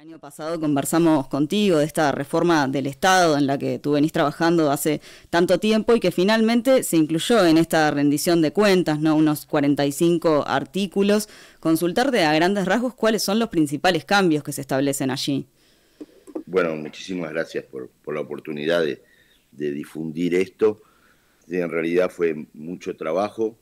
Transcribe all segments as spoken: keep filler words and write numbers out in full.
año pasado conversamos contigo de esta reforma del Estado en la que tú venís trabajando hace tanto tiempo y que finalmente se incluyó en esta rendición de cuentas, ¿no? Unos cuarenta y cinco artículos. Consultarte a grandes rasgos cuáles son los principales cambios que se establecen allí. Bueno, muchísimas gracias por, por la oportunidad de, de difundir esto. En realidad fue mucho trabajo.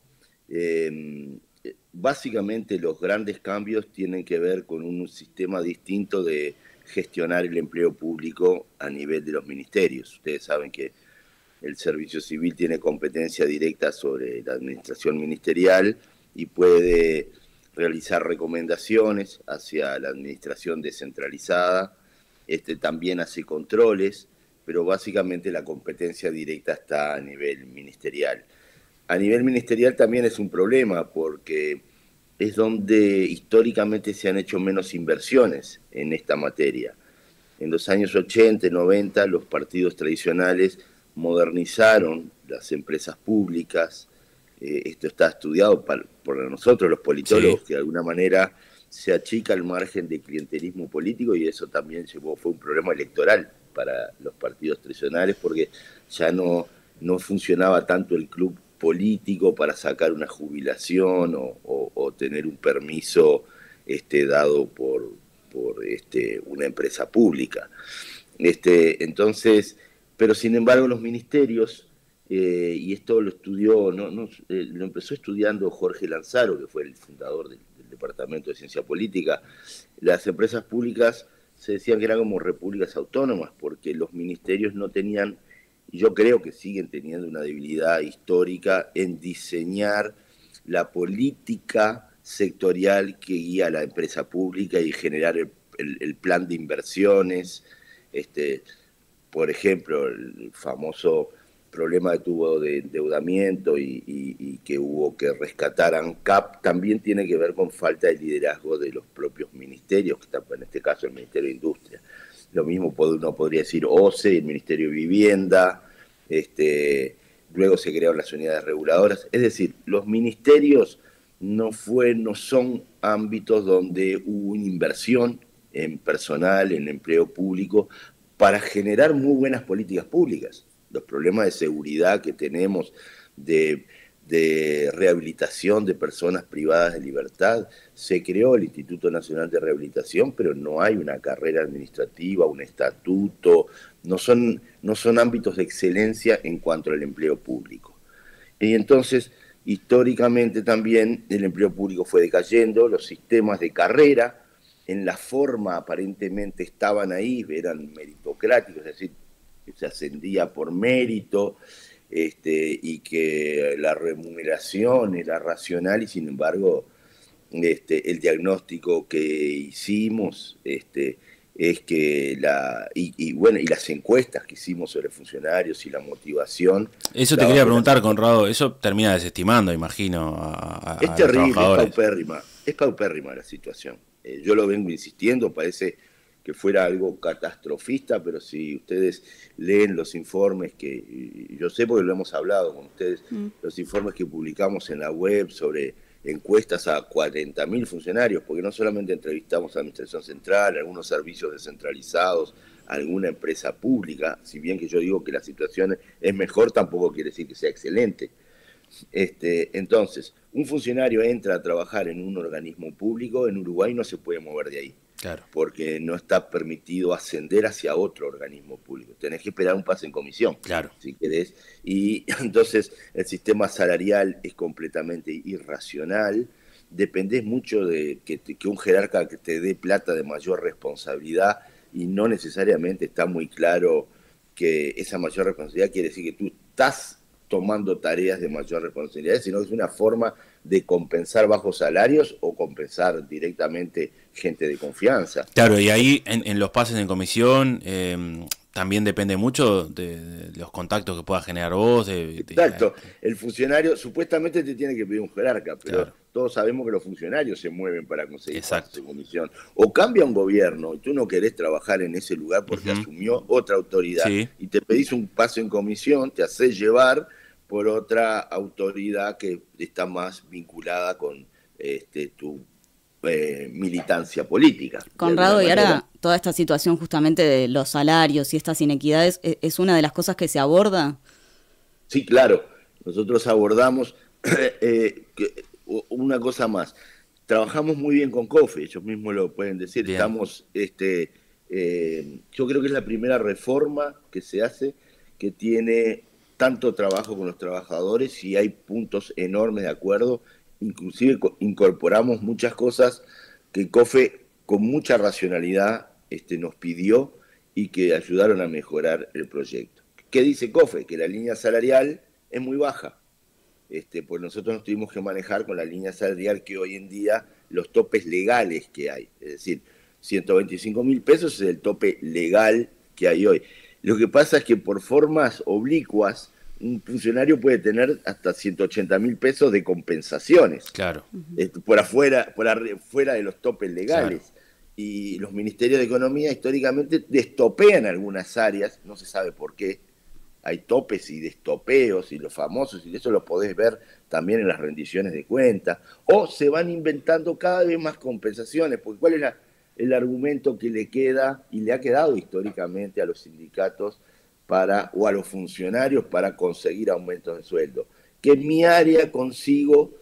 Eh, básicamente los grandes cambios tienen que ver con un sistema distinto de gestionar el empleo público a nivel de los ministerios. Ustedes saben que el servicio civil tiene competencia directa sobre la administración ministerial y puede realizar recomendaciones hacia la administración descentralizada. Este también hace controles, pero básicamente la competencia directa está a nivel ministerial. A nivel ministerial también es un problema porque es donde históricamente se han hecho menos inversiones en esta materia. En los años ochenta y noventa los partidos tradicionales modernizaron las empresas públicas. Eh, esto está estudiado para, por nosotros los politólogos, sí, que de alguna manera se achica el margen de clientelismo político y eso también llevó, fue un problema electoral para los partidos tradicionales porque ya no, no funcionaba tanto el club político para sacar una jubilación o, o, o tener un permiso este, dado por, por este, una empresa pública. Este, entonces, pero sin embargo los ministerios, eh, y esto lo estudió, no, no, eh, lo empezó estudiando Jorge Lanzaro, que fue el fundador del, del Departamento de Ciencia Política, las empresas públicas se decían que eran como repúblicas autónomas, porque los ministerios no tenían, y yo creo que siguen teniendo una debilidad histórica en diseñar la política sectorial que guía a la empresa pública y generar el, el, el plan de inversiones. Este, por ejemplo, el famoso problema que tuvo de endeudamiento y, y, y que hubo que rescatar ANCAP también tiene que ver con falta de liderazgo de los propios ministerios, que están, en este caso el Ministerio de Industria. Lo mismo uno podría decir O C E, el Ministerio de Vivienda, este, luego se crearon las unidades reguladoras. Es decir, los ministerios no, fue, no son ámbitos donde hubo una inversión en personal, en empleo público, para generar muy buenas políticas públicas. Los problemas de seguridad que tenemos, de, de rehabilitación de personas privadas de libertad, se creó el Instituto Nacional de Rehabilitación, pero no hay una carrera administrativa, un estatuto, no son, no son ámbitos de excelencia en cuanto al empleo público. Y entonces, históricamente también el empleo público fue decayendo, los sistemas de carrera, en la forma aparentemente estaban ahí, eran meritocráticos, es decir, que se ascendía por mérito, este, y que la remuneración era racional y sin embargo este, el diagnóstico que hicimos este, es que la y, y bueno y las encuestas que hicimos sobre funcionarios y la motivación. Eso te quería preguntar, Conrado, eso termina desestimando, imagino, a, a es terrible, los trabajadores. Es paupérrima, es paupérrima la situación. Eh, yo lo vengo insistiendo, parece que fuera algo catastrofista, pero si ustedes leen los informes que, yo sé porque lo hemos hablado con ustedes, mm. los informes que publicamos en la web sobre encuestas a cuarenta mil funcionarios, porque no solamente entrevistamos a la Administración Central, algunos servicios descentralizados, alguna empresa pública, si bien que yo digo que la situación es mejor, tampoco quiere decir que sea excelente. Este, entonces, un funcionario entra a trabajar en un organismo público, en Uruguay no se puede mover de ahí. Claro. Porque no está permitido ascender hacia otro organismo público. Tenés que esperar un pase en comisión, claro, si querés. Y entonces el sistema salarial es completamente irracional. Dependés mucho de que, que un jerarca que te dé plata de mayor responsabilidad y no necesariamente está muy claro que esa mayor responsabilidad quiere decir que tú estás tomando tareas de mayor responsabilidad, sino que es una forma de compensar bajos salarios o compensar directamente gente de confianza. Claro, y ahí en, en los pases en comisión eh, también depende mucho de, de los contactos que puedas generar vos. De, de, Exacto, el funcionario supuestamente te tiene que pedir un jerarca, pero claro, todos sabemos que los funcionarios se mueven para conseguir pases en comisión. O cambia un gobierno y tú no querés trabajar en ese lugar porque uh-huh. asumió otra autoridad, sí, y te pedís un pase en comisión, te haces llevar por otra autoridad que está más vinculada con este, tu eh, militancia política. Conrado, y ahora toda esta situación justamente de los salarios y estas inequidades, ¿es una de las cosas que se aborda? Sí, claro. Nosotros abordamos eh, que, una cosa más. Trabajamos muy bien con COFE, ellos mismos lo pueden decir. Bien. Estamos, este, eh, yo creo que es la primera reforma que se hace que tiene tanto trabajo con los trabajadores y hay puntos enormes de acuerdo. Inclusive incorporamos muchas cosas que COFE con mucha racionalidad este, nos pidió y que ayudaron a mejorar el proyecto. ¿Qué dice COFE? Que la línea salarial es muy baja. Este, pues nosotros nos tuvimos que manejar con la línea salarial que hoy en día, los topes legales que hay. Es decir, ciento veinticinco mil pesos es el tope legal que hay hoy. Lo que pasa es que por formas oblicuas, un funcionario puede tener hasta ciento ochenta mil pesos de compensaciones. Claro. Este, por afuera, por fuera de los topes legales. Claro. Y los ministerios de Economía históricamente destopean algunas áreas, no se sabe por qué. Hay topes y destopeos y los famosos, y eso lo podés ver también en las rendiciones de cuentas. O se van inventando cada vez más compensaciones, porque ¿cuál es la, el argumento que le queda y le ha quedado históricamente a los sindicatos para, o a los funcionarios para conseguir aumentos de sueldo? Que en mi área consigo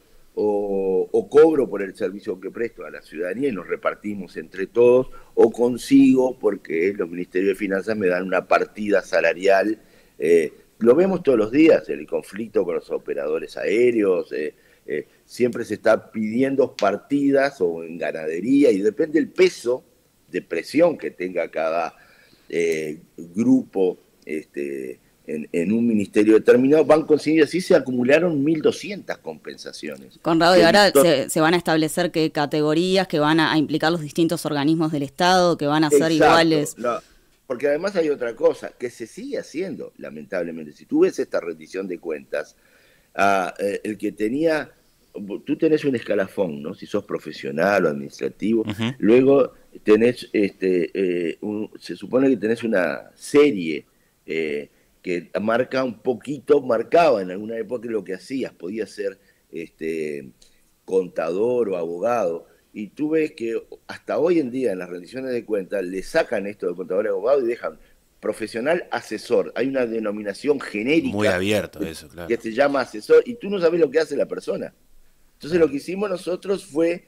o, o cobro por el servicio que presto a la ciudadanía y nos repartimos entre todos, o consigo porque los ministerios de Finanzas me dan una partida salarial. Eh, lo vemos todos los días, el conflicto con los operadores aéreos, eh, eh, siempre se está pidiendo partidas o en ganadería y depende del peso de presión que tenga cada eh, grupo este, en, en un ministerio determinado, van consiguiendo, así se acumularon mil doscientas compensaciones. Conrado, y ahora se, se van a establecer qué categorías que van a, a implicar los distintos organismos del Estado, que van a ser Exacto, iguales. La, Porque además hay otra cosa que se sigue haciendo, lamentablemente. Si tú ves esta rendición de cuentas, uh, eh, el que tenía, tú tenés un escalafón, ¿no? Si sos profesional o administrativo, uh-huh. Luego tenés, este, eh, un, se supone que tenés una serie eh, que marca un poquito, marcaba en alguna época lo que hacías, podías ser este, contador o abogado. Y tú ves que hasta hoy en día en las rendiciones de cuentas le sacan esto de contador y abogado y dejan profesional asesor. Hay una denominación genérica. Muy abierto eso, claro. Que se llama asesor y tú no sabes lo que hace la persona. Entonces lo que hicimos nosotros fue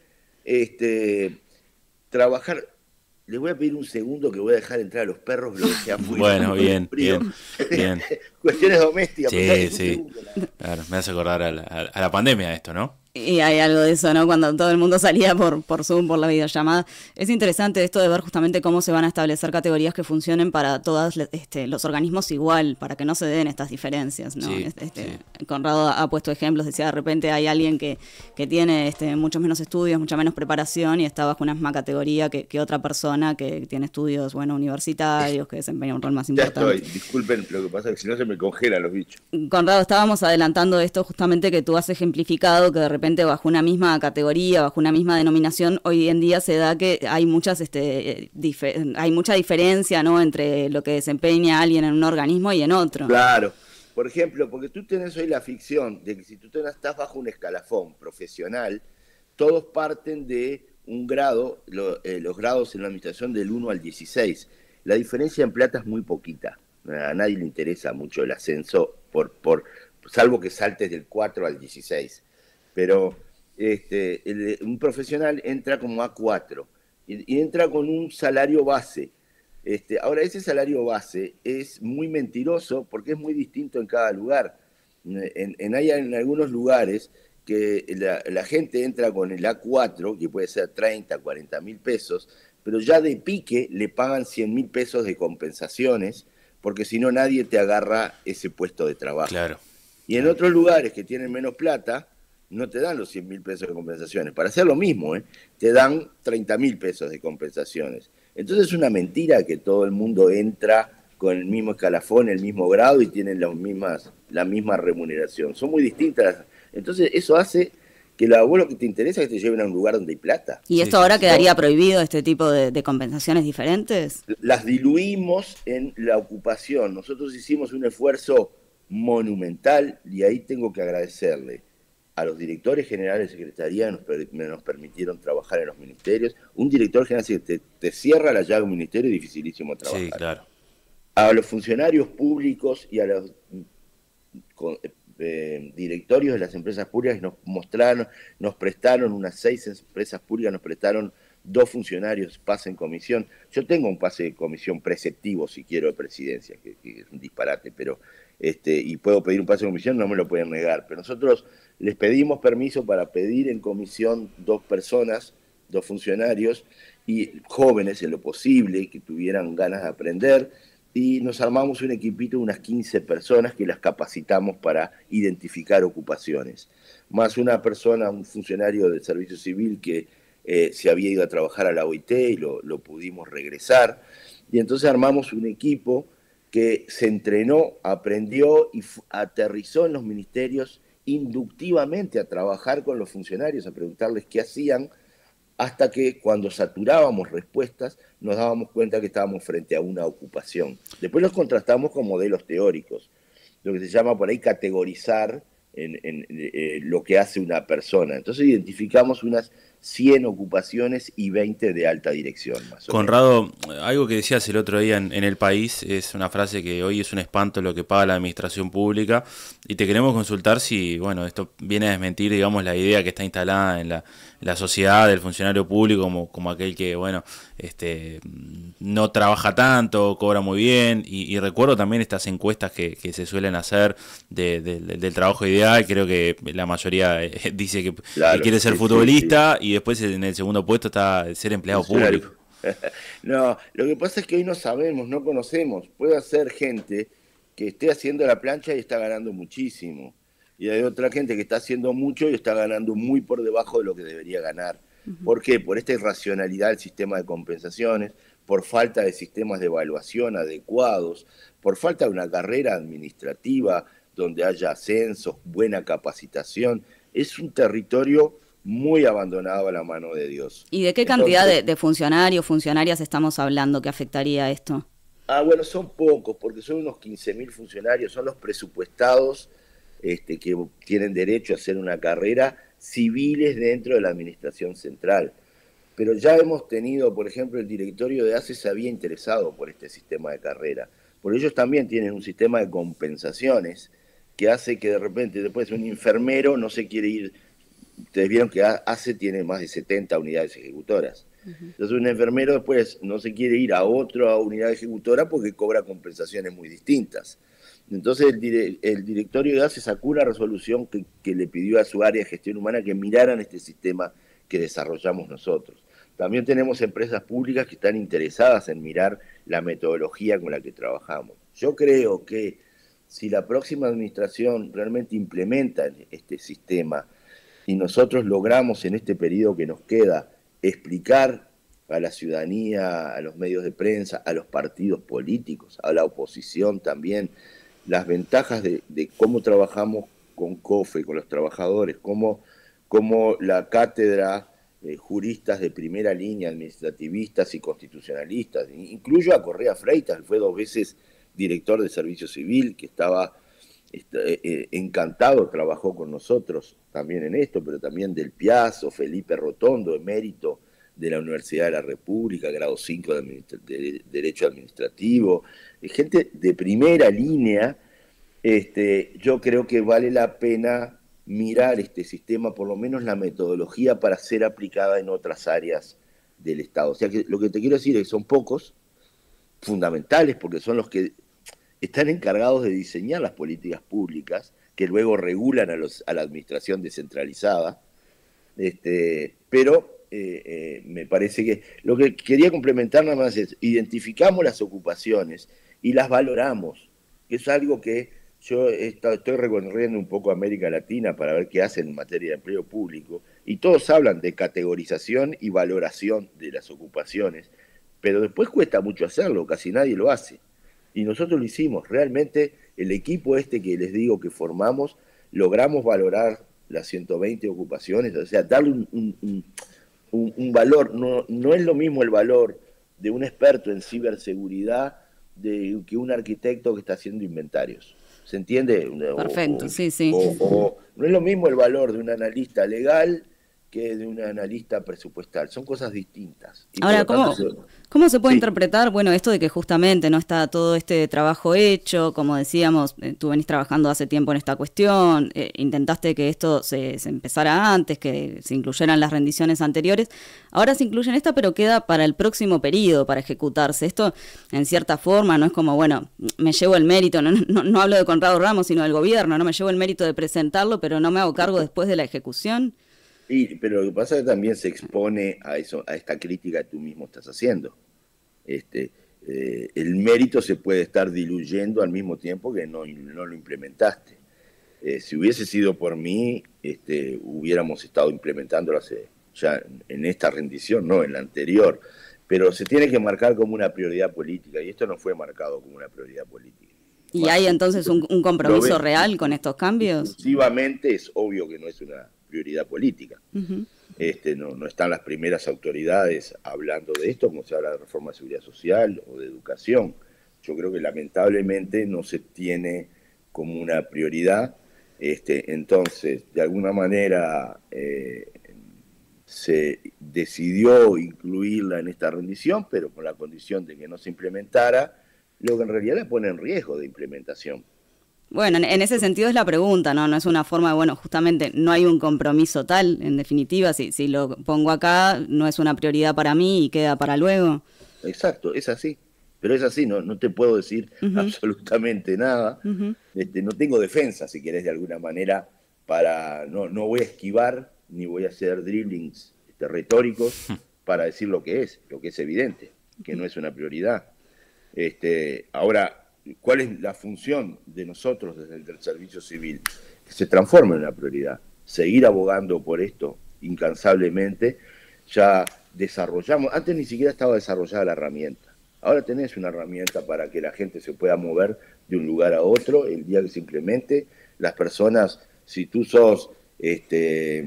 este, trabajar. Les voy a pedir un segundo que voy a dejar entrar a los perros, lo dejé afuera. Bueno, bien, bien, bien. Cuestiones domésticas. Sí, sí. Segundo, claro, me hace acordar a la, a la pandemia esto, ¿no? Y hay algo de eso, ¿no? Cuando todo el mundo salía por, por Zoom, por la videollamada. Es interesante esto de ver justamente cómo se van a establecer categorías que funcionen para todos este, los organismos igual, para que no se den estas diferencias, ¿no? Sí, este, sí. Conrado ha puesto ejemplos, decía de repente hay alguien que, que tiene este, muchos menos estudios, mucha menos preparación y está bajo una misma categoría que, que otra persona que tiene estudios, bueno, universitarios, que desempeña un rol más importante. Ya estoy, disculpen, lo que pasa es que si no se me congelan los bichos. Conrado, estábamos adelantando esto justamente que tú has ejemplificado que de repente bajo una misma categoría, bajo una misma denominación, hoy en día se da que hay muchas, este, difer- hay mucha diferencia, ¿no? Entre lo que desempeña alguien en un organismo y en otro. Claro. Por ejemplo, porque tú tenés hoy la ficción de que si tú estás bajo un escalafón profesional, todos parten de un grado, lo, eh, los grados en la administración del uno al dieciséis. La diferencia en plata es muy poquita. A nadie le interesa mucho el ascenso, por, por salvo que saltes del cuatro al dieciséis. Pero este, el, un profesional entra como A cuatro y, y entra con un salario base. Este, ahora, ese salario base es muy mentiroso porque es muy distinto en cada lugar. En, en, hay en algunos lugares que la, la gente entra con el A cuatro, que puede ser treinta, cuarenta mil pesos, pero ya de pique le pagan cien mil pesos de compensaciones, porque si no nadie te agarra ese puesto de trabajo. Claro. Y en otros lugares que tienen menos plata, no te dan los cien mil pesos de compensaciones. Para hacer lo mismo, ¿eh? Te dan treinta mil pesos de compensaciones. Entonces es una mentira que todo el mundo entra con el mismo escalafón, el mismo grado y tienen las mismas, la misma remuneración. Son muy distintas. Entonces eso hace que a vos lo que te interesa es que te lleven a un lugar donde hay plata. ¿Y esto sí, ahora sí, quedaría no, prohibido, este tipo de, de compensaciones diferentes? Las diluimos en la ocupación. Nosotros hicimos un esfuerzo monumental y ahí tengo que agradecerle a los directores generales de secretaría nos, per, nos permitieron trabajar en los ministerios. Un director general, si te, te cierra la llave de un ministerio, es dificilísimo trabajar. Sí, claro. A los funcionarios públicos y a los con, eh, directorios de las empresas públicas nos mostraron, nos prestaron unas seis empresas públicas, nos prestaron dos funcionarios pase en comisión. Yo tengo un pase de comisión preceptivo, si quiero, de presidencia, que, que es un disparate, pero este, y puedo pedir un pase de comisión, no me lo pueden negar. Pero nosotros les pedimos permiso para pedir en comisión dos personas, dos funcionarios, y jóvenes en lo posible, que tuvieran ganas de aprender, y nos armamos un equipito de unas quince personas que las capacitamos para identificar ocupaciones. Más una persona, un funcionario del servicio civil que eh, se había ido a trabajar a la O I T y lo, lo pudimos regresar. Y entonces armamos un equipo que se entrenó, aprendió y aterrizó en los ministerios inductivamente a trabajar con los funcionarios, a preguntarles qué hacían, hasta que cuando saturábamos respuestas nos dábamos cuenta que estábamos frente a una ocupación. Después los contrastamos con modelos teóricos, lo que se llama por ahí categorizar en, en, en eh, lo que hace una persona. Entonces identificamos unas cien ocupaciones y veinte de alta dirección. Más o Conrado, menos. Algo que decías el otro día en, en El País es una frase que hoy es un espanto lo que paga la administración pública, y te queremos consultar si, bueno, esto viene a desmentir, digamos, la idea que está instalada en la, la sociedad del funcionario público como, como aquel que, bueno, este, no trabaja tanto, cobra muy bien, y, y recuerdo también estas encuestas que, que se suelen hacer de, de, de, del trabajo ideal. Creo que la mayoría dice que, claro, que quiere ser sí, futbolista, sí, sí. Y después en el segundo puesto está ser empleado público. No, lo que pasa es que hoy no sabemos, no conocemos. Puede ser gente que esté haciendo la plancha y está ganando muchísimo. Y hay otra gente que está haciendo mucho y está ganando muy por debajo de lo que debería ganar. Uh-huh. ¿Por qué? Por esta irracionalidad del sistema de compensaciones, por falta de sistemas de evaluación adecuados, por falta de una carrera administrativa donde haya ascensos, buena capacitación. Es un territorio muy abandonado a la mano de Dios. ¿Y de qué cantidad Entonces, de, de funcionarios, funcionarias estamos hablando que afectaría esto? Ah, bueno, son pocos, porque son unos quince mil funcionarios, son los presupuestados este, que tienen derecho a hacer una carrera civiles dentro de la administración central. Pero ya hemos tenido, por ejemplo, el directorio de A C E se había interesado por este sistema de carrera. Por ellos también tienen un sistema de compensaciones que hace que de repente después un enfermero no se quiere ir. Ustedes vieron que A C E tiene más de setenta unidades ejecutoras. Uh-huh. Entonces un enfermero después no se quiere ir a otra unidad ejecutora porque cobra compensaciones muy distintas. Entonces el, dire el directorio de A C E sacó una resolución que, que le pidió a su área de gestión humana que miraran este sistema que desarrollamos nosotros. También tenemos empresas públicas que están interesadas en mirar la metodología con la que trabajamos. Yo creo que si la próxima administración realmente implementa este sistema y nosotros logramos en este periodo que nos queda explicar a la ciudadanía, a los medios de prensa, a los partidos políticos, a la oposición también, las ventajas de, de cómo trabajamos con COFE, con los trabajadores, cómo, cómo la cátedra, eh, juristas de primera línea, administrativistas y constitucionalistas, incluyo a Correa Freitas, fue dos veces director de Servicio Civil, que estaba eh, encantado, trabajó con nosotros también en esto, pero también del Piazzo, Felipe Rotondo, emérito de la Universidad de la República, grado cinco de, administra de Derecho Administrativo, gente de primera línea. Este, yo creo que vale la pena mirar este sistema, por lo menos la metodología, para ser aplicada en otras áreas del Estado. O sea, que lo que te quiero decir es que son pocos, fundamentales, porque son los que están encargados de diseñar las políticas públicas, que luego regulan a, los, a la administración descentralizada, este, pero eh, eh, me parece que lo que quería complementar nada más es, identificamos las ocupaciones y las valoramos, que es algo que yo he estado, estoy recorriendo un poco América Latina para ver qué hacen en materia de empleo público, y todos hablan de categorización y valoración de las ocupaciones, pero después cuesta mucho hacerlo, casi nadie lo hace. Y nosotros lo hicimos, realmente el equipo este que les digo que formamos, logramos valorar las ciento veinte ocupaciones, o sea, darle un, un, un, un valor, no, no es lo mismo el valor de un experto en ciberseguridad de, que un arquitecto que está haciendo inventarios. ¿Se entiende? Perfecto, O, sí, sí. o, o, no es lo mismo el valor de un analista legal que de un analista presupuestal. Son cosas distintas. Y por Ahora, lo tanto, ¿cómo, se... ¿cómo se puede sí. interpretar, bueno, esto de que justamente no está todo este trabajo hecho? Como decíamos, eh, tú venís trabajando hace tiempo en esta cuestión, eh, intentaste que esto se, se empezara antes, que se incluyeran las rendiciones anteriores. Ahora se incluye en esta, pero queda para el próximo periodo, para ejecutarse. Esto, en cierta forma, no es como, bueno, me llevo el mérito, no, no, no hablo de Conrado Ramos, sino del gobierno, no me llevo el mérito de presentarlo, pero no me hago cargo después de la ejecución. Y, pero lo que pasa es que también se expone a eso, a esta crítica que tú mismo estás haciendo. Este, eh, el mérito se puede estar diluyendo al mismo tiempo que no, no lo implementaste. Eh, si hubiese sido por mí, este, hubiéramos estado implementándolo hace, ya en esta rendición, no en la anterior. Pero se tiene que marcar como una prioridad política, y esto no fue marcado como una prioridad política. ¿Y hay entonces un, un compromiso Lo real con estos cambios? Discursivamente es obvio que no es una prioridad política. Uh-huh. Este, no, no están las primeras autoridades hablando de esto, como se habla de reforma de seguridad social o de educación. Yo creo que lamentablemente no se tiene como una prioridad. Este, entonces, de alguna manera eh, se decidió incluirla en esta rendición, pero con la condición de que no se implementara, lo que en realidad la pone en riesgo de implementación. Bueno, en, en ese sentido es la pregunta, ¿no? No es una forma de, bueno, justamente no hay un compromiso tal, en definitiva, si, si lo pongo acá, no es una prioridad para mí y queda para luego. Exacto, es así, pero es así, no, no te puedo decir uh-huh. absolutamente nada, uh-huh. este, no tengo defensa, si querés, de alguna manera, para, no, no voy a esquivar, ni voy a hacer dribblings este, retóricos para decir lo que es, lo que es evidente, que uh-huh. no es una prioridad. Este, ahora, ¿cuál es la función de nosotros desde el del servicio civil? Que se transforme en una prioridad. Seguir abogando por esto incansablemente. Ya desarrollamos, antes ni siquiera estaba desarrollada la herramienta. Ahora tenés una herramienta para que la gente se pueda mover de un lugar a otro el día que se implemente. Las personas, si tú sos este,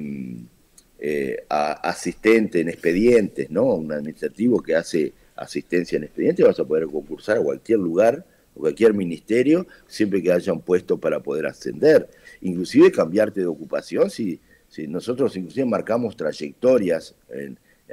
eh, a, asistente en expedientes, ¿no? Un administrativo que hace asistencia en expedientes, vas a poder concursar a cualquier lugar o cualquier ministerio, siempre que haya un puesto para poder ascender. Inclusive cambiarte de ocupación, si, si nosotros inclusive marcamos trayectorias en,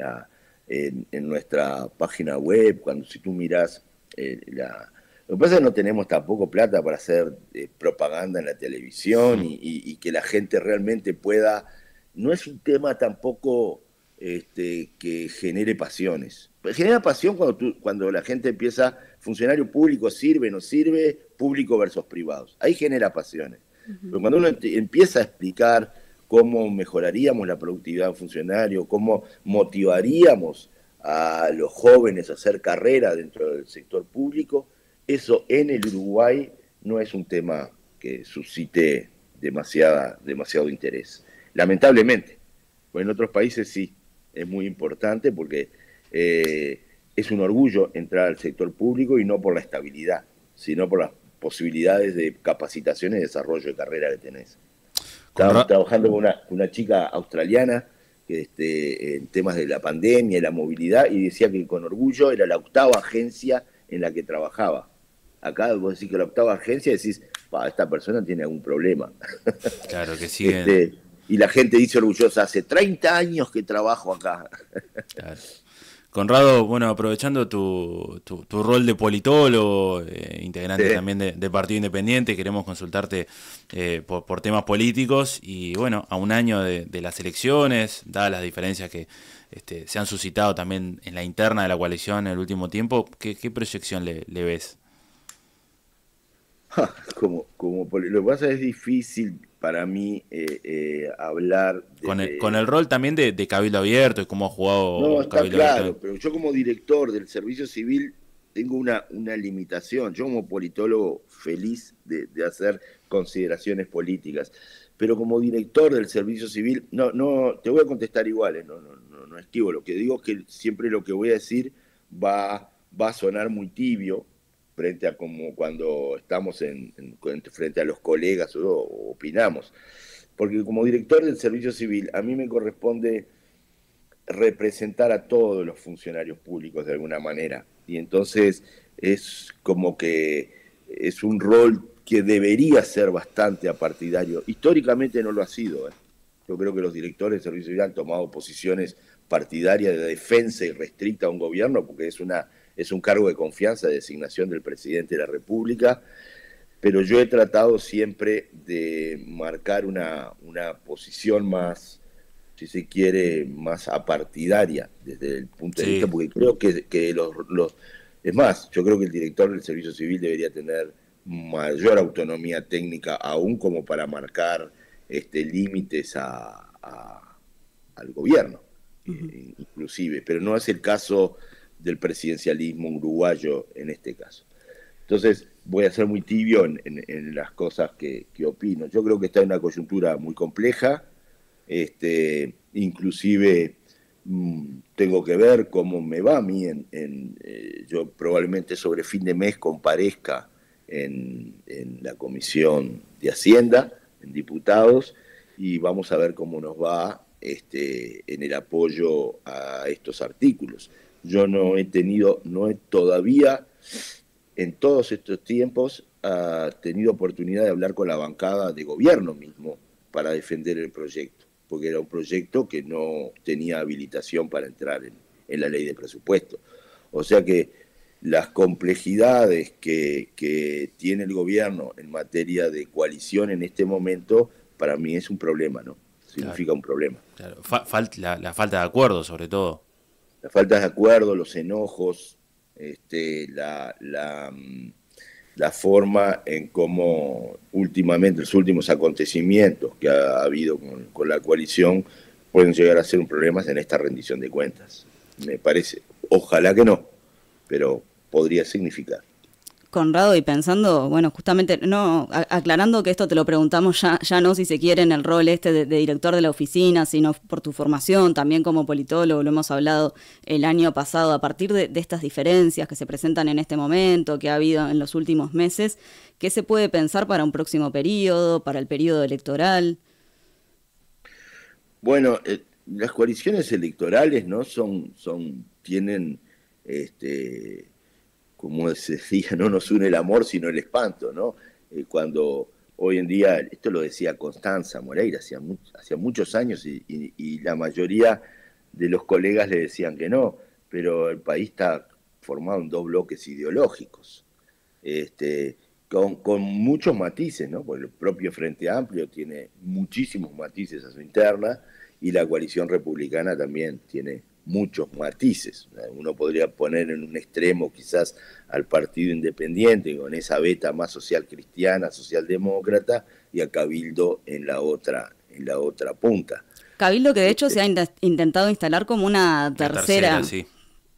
en, en nuestra página web, cuando si tú mirás eh, la... Lo que pasa es que no tenemos tampoco plata para hacer eh, propaganda en la televisión y, y, y que la gente realmente pueda... No es un tema tampoco este, que genere pasiones. Genera pasión cuando, tú, cuando la gente empieza, funcionario público sirve, no sirve, público versus privados. Ahí genera pasiones. Uh-huh. Pero cuando uno empieza a explicar cómo mejoraríamos la productividad de un funcionario, cómo motivaríamos a los jóvenes a hacer carrera dentro del sector público, eso en el Uruguay no es un tema que suscite demasiada, demasiado interés. Lamentablemente, pues en otros países sí, es muy importante porque eh, es un orgullo entrar al sector público y no por la estabilidad, sino por las posibilidades de capacitación y desarrollo de carrera que tenés. Estábamos trabajando con una, una chica australiana que, este, en temas de la pandemia y la movilidad y decía que con orgullo era la octava agencia en la que trabajaba. Acá vos decís que la octava agencia decís, esta persona tiene algún problema. Claro que sí. Este, y la gente dice orgullosa, hace treinta años que trabajo acá. Claro. Conrado, bueno, aprovechando tu, tu, tu rol de politólogo, eh, integrante sí. también de, de Partido Independiente, queremos consultarte eh, por, por temas políticos y bueno, a un año de, de las elecciones, dadas las diferencias que este, se han suscitado también en la interna de la coalición en el último tiempo, ¿qué, qué proyección le, le ves? Como, como, lo que pasa es difícil para mí eh, eh, hablar de, con, el, con el rol también de, de Cabildo Abierto y cómo ha jugado no, está Cabildo claro, Abierto. Pero yo como director del servicio civil tengo una, una limitación. Yo como politólogo feliz de, de hacer consideraciones políticas, pero como director del servicio civil, no, no, te voy a contestar iguales, no, no, no, no esquivo. Lo que digo es que siempre lo que voy a decir va, va a sonar muy tibio, frente a como cuando estamos en, en, frente a los colegas o, o opinamos. Porque como director del servicio civil, a mí me corresponde representar a todos los funcionarios públicos de alguna manera. Y entonces es como que es un rol que debería ser bastante apartidario. Históricamente no lo ha sido. ¿eh? Yo creo que los directores de servicio civil han tomado posiciones partidarias de defensa y restricta a un gobierno, porque es, una, es un cargo de confianza de designación del presidente de la República, pero yo he tratado siempre de marcar una, una posición más, si se quiere, más apartidaria desde el punto de sí. vista, porque creo que, que los, los... Es más, yo creo que el director del servicio civil debería tener mayor autonomía técnica, aún como para marcar este, límites a, a, al gobierno, uh-huh. eh, inclusive, pero no es el caso del presidencialismo uruguayo en este caso. Entonces, voy a ser muy tibio en, en, en las cosas que, que opino. Yo creo que está en una coyuntura muy compleja, este, inclusive mmm, tengo que ver cómo me va a mí, en, en, eh, yo probablemente sobre fin de mes comparezca en, en la Comisión de Hacienda, en Diputados, y vamos a ver cómo nos va este, en el apoyo a estos artículos. Yo no he tenido, no he todavía... en todos estos tiempos ha tenido oportunidad de hablar con la bancada de gobierno mismo para defender el proyecto, porque era un proyecto que no tenía habilitación para entrar en, en la ley de presupuesto. O sea que las complejidades que, que tiene el gobierno en materia de coalición en este momento, para mí es un problema, ¿no? Significa claro, un problema. Claro. Fal la, la falta de acuerdo, sobre todo. La falta de acuerdo, los enojos, Este, la, la, la forma en cómo últimamente los últimos acontecimientos que ha habido con, con la coalición pueden llegar a ser un problema en esta rendición de cuentas. Me parece, ojalá que no, pero podría significar. Conrado, y pensando, bueno, justamente, no, aclarando que esto te lo preguntamos ya, ya no si se quiere en el rol este de, de director de la oficina, sino por tu formación, también como politólogo, lo hemos hablado el año pasado, a partir de, de estas diferencias que se presentan en este momento, que ha habido en los últimos meses, ¿qué se puede pensar para un próximo periodo, para el periodo electoral? Bueno, eh, las coaliciones electorales, ¿no? Son, son, tienen, este... como se decía, no nos une el amor, sino el espanto, ¿no? Eh, cuando hoy en día, esto lo decía Constanza Moreira, hacía, mu hacía muchos años, y, y, y la mayoría de los colegas le decían que no, pero el país está formado en dos bloques ideológicos, este, con, con muchos matices, ¿no? Porque el propio Frente Amplio tiene muchísimos matices a su interna, y la coalición republicana también tiene muchos matices. Uno podría poner en un extremo quizás al Partido Independiente con esa beta más social cristiana, socialdemócrata, y a Cabildo en la otra, en la otra punta. Cabildo que de hecho se ha in intentado instalar como una tercera. tercera sí.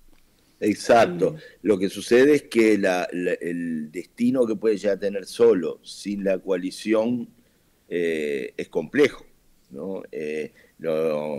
Exacto. Mm. Lo que sucede es que la, la, el destino que puede ya tener solo, sin la coalición, eh, es complejo, ¿no? Eh, lo,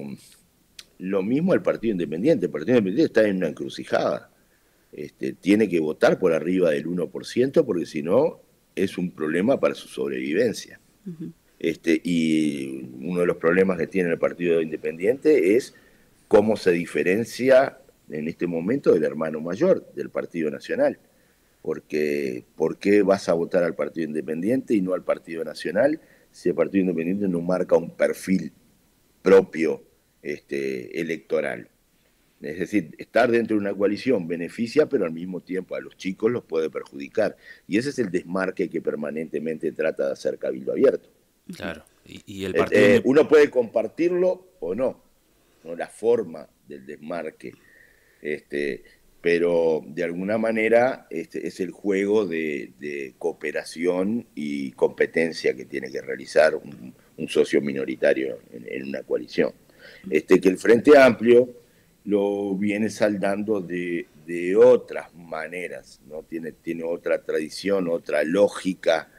Lo mismo el Partido Independiente. El Partido Independiente está en una encrucijada. Este, tiene que votar por arriba del uno por ciento porque si no es un problema para su sobrevivencia. Uh-huh. Este, y uno de los problemas que tiene el Partido Independiente es cómo se diferencia en este momento del hermano mayor del Partido Nacional. Porque, ¿por qué vas a votar al Partido Independiente y no al Partido Nacional si el Partido Independiente no marca un perfil propio Este, electoral? Es decir, estar dentro de una coalición beneficia, pero al mismo tiempo a los chicos los puede perjudicar. Y ese es el desmarque que permanentemente trata de hacer Cabildo Abierto. Claro. Y, y el partido... eh, uno puede compartirlo o no, no la forma del desmarque, este, pero de alguna manera este, es el juego de, de cooperación y competencia que tiene que realizar un, un socio minoritario en, en una coalición. Este, que el Frente Amplio lo viene saldando de, de otras maneras, ¿no? Tiene, tiene otra tradición, otra lógica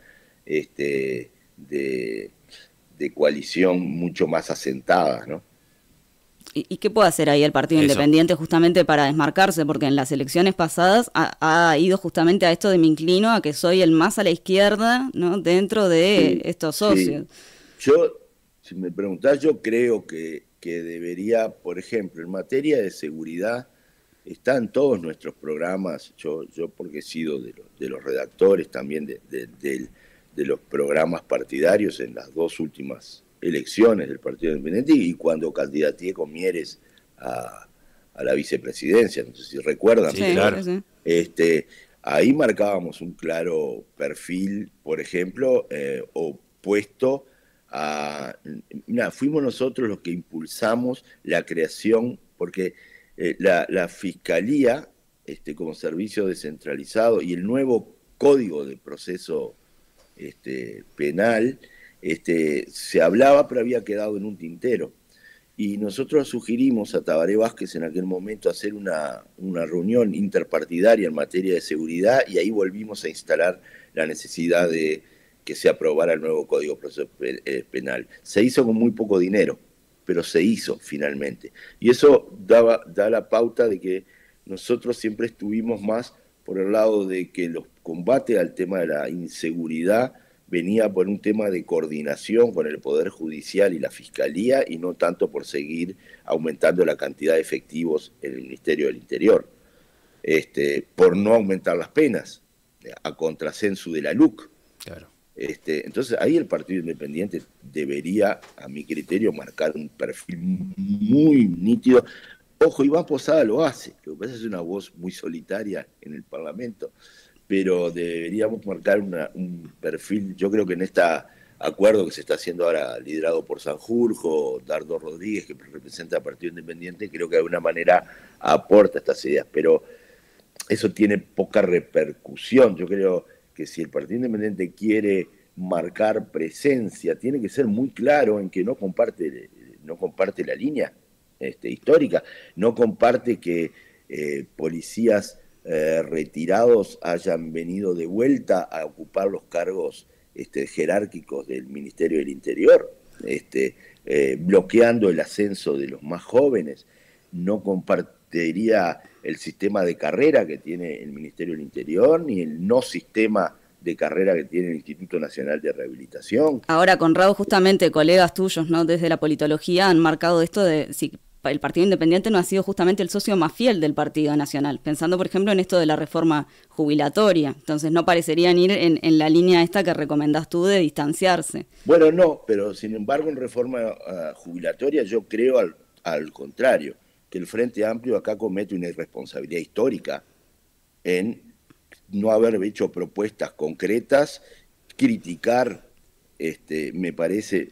este, de, de coalición mucho más asentada, ¿no? ¿Y, ¿Y qué puede hacer ahí el Partido Eso. Independiente justamente para desmarcarse? Porque en las elecciones pasadas ha, ha ido justamente a esto de me inclino a que soy el más a la izquierda, ¿no? Dentro de sí, estos socios. Sí. Yo, si me preguntás, yo creo que que debería, por ejemplo, en materia de seguridad, están todos nuestros programas, yo, yo porque he sido de los, de los redactores también de, de, del, de los programas partidarios en las dos últimas elecciones del Partido Independiente y cuando candidateé con Mieres a, a la vicepresidencia, no sé si recuerdan. Sí, claro. Sí, sí. Este, ahí marcábamos un claro perfil, por ejemplo, eh, opuesto a... Mira, fuimos nosotros los que impulsamos la creación, porque eh, la, la Fiscalía, este, como servicio descentralizado, y el nuevo Código de Proceso este, Penal, este, se hablaba, pero había quedado en un tintero. Y nosotros sugerimos a Tabaré Vázquez en aquel momento hacer una, una reunión interpartidaria en materia de seguridad y ahí volvimos a instalar la necesidad de que se aprobara el nuevo Código de Proceso Penal. Se hizo con muy poco dinero, pero se hizo finalmente. Y eso daba, da la pauta de que nosotros siempre estuvimos más por el lado de que los combates al tema de la inseguridad venía por un tema de coordinación con el Poder Judicial y la Fiscalía y no tanto por seguir aumentando la cantidad de efectivos en el Ministerio del Interior, este, por no aumentar las penas, a contrasensu de la L U C. Claro. Este, entonces ahí el Partido Independiente debería, a mi criterio, marcar un perfil muy nítido. Ojo, Iván Posada lo hace, lo que pasa es una voz muy solitaria en el Parlamento, pero deberíamos marcar una, un perfil, yo creo que en este acuerdo que se está haciendo ahora, liderado por Sanjurjo, Dardo Rodríguez, que representa al Partido Independiente, creo que de alguna manera aporta estas ideas, pero eso tiene poca repercusión. Yo creo que si el Partido Independiente quiere marcar presencia, tiene que ser muy claro en que no comparte, no comparte la línea este, histórica, no comparte que eh, policías Eh, retirados hayan venido de vuelta a ocupar los cargos este, jerárquicos del Ministerio del Interior, este, eh, bloqueando el ascenso de los más jóvenes. No compartiría el sistema de carrera que tiene el Ministerio del Interior, ni el no sistema de carrera que tiene el Instituto Nacional de Rehabilitación. Ahora, Conrado, justamente colegas tuyos, ¿no?, desde la politología han marcado esto de si el Partido Independiente no ha sido justamente el socio más fiel del Partido Nacional, pensando por ejemplo en esto de la reforma jubilatoria. Entonces no parecerían ir en, en la línea esta que recomendás tú de distanciarse. Bueno, no, pero sin embargo en reforma uh, jubilatoria yo creo al, al contrario, que el Frente Amplio acá comete una irresponsabilidad histórica en no haber hecho propuestas concretas, criticar, este, me parece...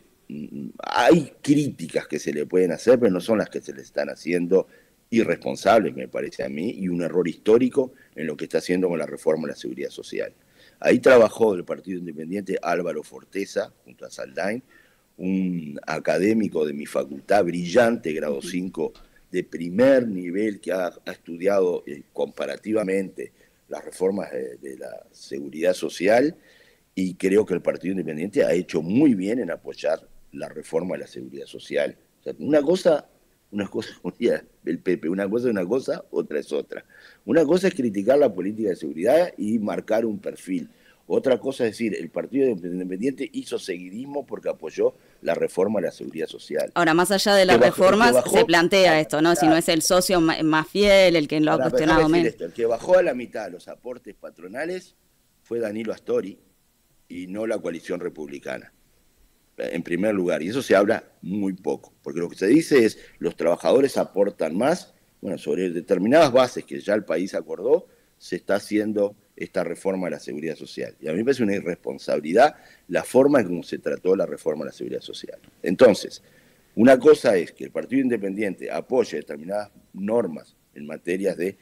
Hay críticas que se le pueden hacer, pero no son las que se le están haciendo, irresponsables, me parece a mí, y un error histórico en lo que está haciendo con la reforma de la seguridad social. Ahí trabajó del Partido Independiente Álvaro Forteza, junto a Saldain, un académico de mi facultad, brillante, grado cinco, de primer nivel, que ha, ha estudiado eh, comparativamente las reformas de, de la seguridad social, y creo que el Partido Independiente ha hecho muy bien en apoyar la reforma de la seguridad social. O sea, una cosa, una cosa, como decía el Pepe, una cosa es una cosa, otra es otra. Una cosa es criticar la política de seguridad y marcar un perfil. Otra cosa es decir, el Partido Independiente hizo seguidismo porque apoyó la reforma de la seguridad social. Ahora, más allá de las bajó, reformas, bajó, se plantea esto, ¿no? Si no es el socio más fiel, el que lo ha cuestionado menos. El que bajó a la mitad los aportes patronales fue Danilo Astori y no la coalición republicana, en primer lugar. Y eso se habla muy poco, porque lo que se dice es los trabajadores aportan más, bueno, sobre determinadas bases que ya el país acordó, se está haciendo esta reforma de la seguridad social. Y a mí me parece una irresponsabilidad la forma en cómo se trató la reforma de la seguridad social. Entonces, una cosa es que el Partido Independiente apoye determinadas normas en materias de,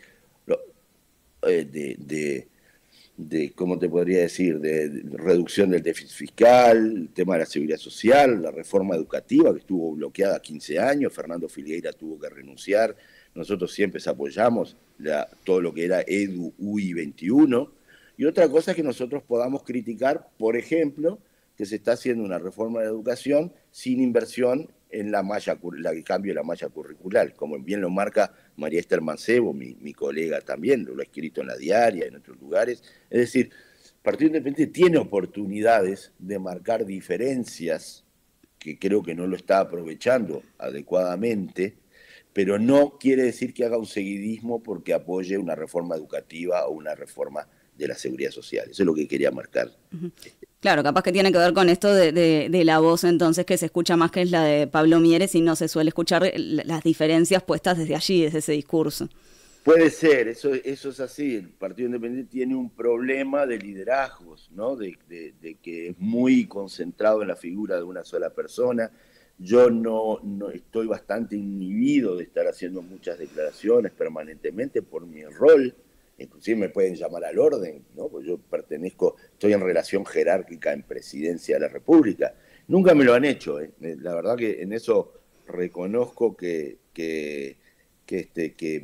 de, de, de ¿cómo te podría decir?, de, de reducción del déficit fiscal, el tema de la seguridad social, la reforma educativa que estuvo bloqueada quince años, Fernando Filgueira tuvo que renunciar. Nosotros siempre apoyamos la, todo lo que era Edu U I veintiuno. Y otra cosa es que nosotros podamos criticar, por ejemplo, que se está haciendo una reforma de la educación sin inversión en la malla, la, el cambio de la malla curricular, como bien lo marca María Esther Mancebo, mi, mi colega también, lo, lo ha escrito en La Diaria, en otros lugares. Es decir, el Partido Independiente tiene oportunidades de marcar diferencias, que creo que no lo está aprovechando adecuadamente, pero no quiere decir que haga un seguidismo porque apoye una reforma educativa o una reforma de la seguridad social. Eso es lo que quería marcar. Uh-huh. Claro, capaz que tiene que ver con esto de, de, de la voz entonces que se escucha más, que es la de Pablo Mieres, y no se suele escuchar las diferencias puestas desde allí, desde ese discurso. Puede ser, eso, eso es así. El Partido Independiente tiene un problema de liderazgos, ¿no? De, de, de que es muy concentrado en la figura de una sola persona. Yo no, no estoy bastante inhibido de estar haciendo muchas declaraciones permanentemente por mi rol. Inclusive me pueden llamar al orden, ¿no? Pues yo pertenezco, estoy en relación jerárquica en Presidencia de la República. Nunca me lo han hecho, ¿eh? La verdad que en eso reconozco que... que que, este, que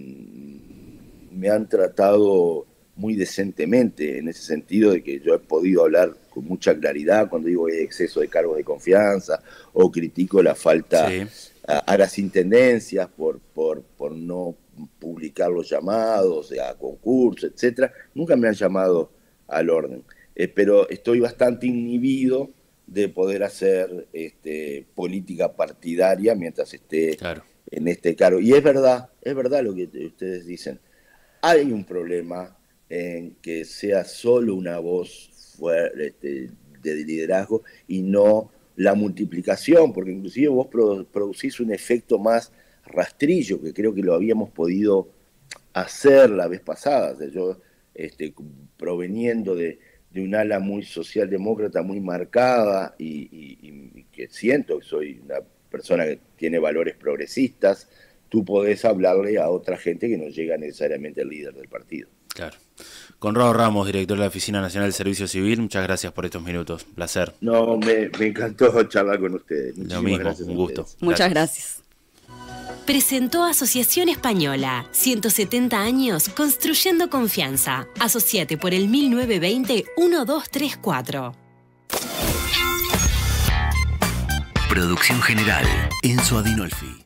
mmm, me han tratado muy decentemente, en ese sentido de que yo he podido hablar con mucha claridad cuando digo que hay exceso de cargos de confianza o critico la falta sí. a, a las intendencias por, por, por no publicar los llamados a concursos, etcétera. Nunca me han llamado al orden, eh, pero estoy bastante inhibido de poder hacer este, política partidaria mientras esté... Claro. en este cargo. Y es verdad, es verdad lo que ustedes dicen. Hay un problema en que sea solo una voz fuerte, este, de liderazgo y no la multiplicación, porque inclusive vos producís un efecto más rastrillo, que creo que lo habíamos podido hacer la vez pasada. O sea, yo, este, proveniendo de, de un ala muy socialdemócrata, muy marcada, y, y, y que siento que soy una persona que tiene valores progresistas, tú podés hablarle a otra gente que no llega necesariamente al líder del partido. Claro. Conrado Ramos, director de la Oficina Nacional del Servicio Civil, muchas gracias por estos minutos. Placer. No, me, me encantó charlar con ustedes. Lo mismo, un gusto. Gracias. Muchas gracias. Presentó Asociación Española, ciento setenta años construyendo confianza. Asociate por el mil novecientos veinte, doce treinta y cuatro. Producción general, Enzo Adinolfi.